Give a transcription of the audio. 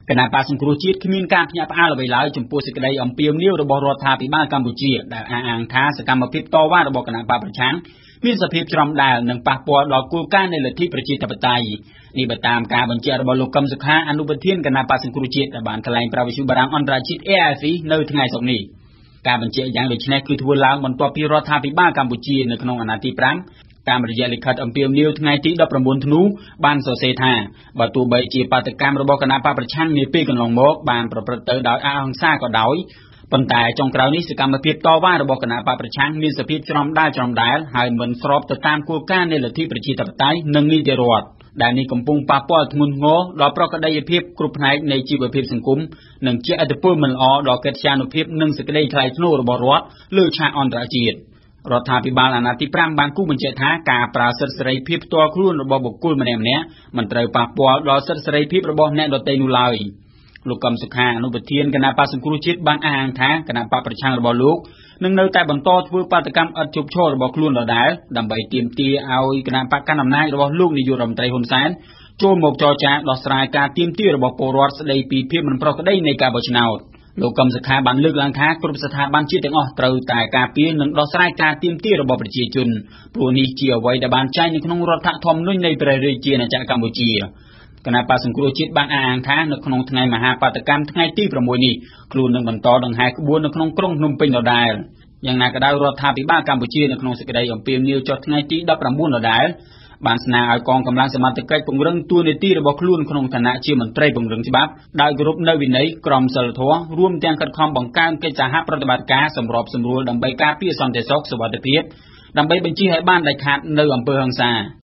គណៈបកសង្គ្រោះជាតិគ្មានការភ្ញាក់ផ្អើលអ្វីឡើយចំពោះសេចក្តីអំពាវនាវរបស់រដ្ឋាភិបាលកម្ពុជាដែលអះអាងថាសកម្មភាពតវ៉ារបស់គណៈបកប្រឆាំងមានសភាពច្រំដែលនិងប៉ះពាល់ដល់គោលការណ៍នៃលទ្ធិប្រជាធិបតេយ្យនេះបើតាមការបញ្ជាក់របស់លោកកឹមសុខាអនុប្រធានគណៈបកសង្គ្រោះជាតិដែលបានថ្លែងប្រាប់វិទ្យុបារាំងអន្តរជាតិ AFP នៅថ្ងៃសុក្រនេះការបញ្ជាក់យ៉ាងដូចនេះគឺធ្វើឡើងបន្ទាប់ពីរដ្ឋាភិបាលកម្ពុជានៅក្នុងអាណត្តិទី5តាមរយៈលិខិតអំពាវនាវថ្ងៃទី19ធ្នូបានសរសេរថាបើទោះបីជាបាតកម្មរបស់គណៈបកប្រឆាំងនាពេលកន្លងមកបានប្រព្រឹត្តទៅដោយអហិង្សាក៏ដោយប៉ុន្តែចុងក្រោយនេះសកម្មភាពតវ៉ារបស់គណៈបកប្រឆាំងមានសភាពច្រំដែលហើយមិនស្របទៅតាមគោលការណ៍នៃលទ្ធិប្រជាធិបតេយ្យនិងនីតិរដ្ឋដែលនេះកំពុងប៉ះពាល់ធ្ងន់ធ្ងរដល់ប្រក្រតីភាពគ្រប់ផ្នែកនៃជីវភាពសង្គមនិងជាឥទ្ធិពលមិនល្អដល់កិត្យានុភាពនិងសេចក្តីថ្លៃថ្នូររបស់រដ្ឋលើឆាកអន្តរជាតិរដ្ឋាភិបាលអាណត្តិទី5បានគូបញ្ជាក់ថាការប្រើសិទ្ធិសេរីភាពផ្ទាល់ខ្លួនរបស់បុគ្គលម្នាក់ៗមិនត្រូវប៉ះពាល់ដល់សិទ្ធិសេរីភាពរបស់អ្នកដទៃនោះឡើយលោកកឹមសុខាអនុប្រធានគណៈបកសង្គ្រោះជាតិបានអះអាងថាគណៈបកប្រឆាំងរបស់លោកនឹងនៅតែបន្តធ្វើបាតកម្មឥតឈប់ឈររបស់ខ្លួនដដែលដើម្បីទាមទារឲ្យគណៈបកកណ្ដាលអំណាចរបស់លោកនាយករដ្ឋមន្ត្រីហ៊ុនសែនចូលមកចរចាដោះស្រាយការទាមទាររបស់ពលរដ្ឋស្ដីពីភាពមិនប្រក្រតីនៃការបោះឆ្នោតលោកកឹមសុខាបានលើកឡើងថាគ្រប់ស្ថាប័នជាតិទាំងអស់ត្រូវតែការពារនិងដោះស្រាយការទាមទាររបស់ប្រជាជនព្រោះនេះជាអ្វីដែលបានចែងនៅក្នុងរដ្ឋធម្មនុញ្ញនៃព្រះរាជាណាចក្រកម្ពុជាគណៈបកសង្គ្រោះជាតិបានអះអាងថានៅក្នុងថ្ងៃមហាបាតកម្មថ្ងៃទី6នេះខ្លួននឹងបន្តដង្ហែក្បួននៅក្នុងក្រុងភ្នំពេញដដែលយ៉ាងណាក៏ដោយរដ្ឋាភិបាលកម្ពុជានៅក្នុងសេចក្តីអំពាវនាវចុះថ្ងៃទី19ដដែលបានស្នើឲ្យកងកម្លាំងសមត្ថកិច្ចពង្រឹងតួនាទីរបស់ខ្លួនក្នុងឋានៈជាមន្ត្រីពង្រឹងច្បាប់ដោយគោរពនូវវិន័យក្រមសីលធម៌រួមទាំងខិតខំបង្កើនកិច្ចសហប្រតិបត្តិការសម្របសម្រួលដើម្បីការពារសន្តិសុខសុវត្ថិភាពដើម្បីបញ្ជៀសឲ្យបានដាច់ខាតនៅអំពើហិង្សា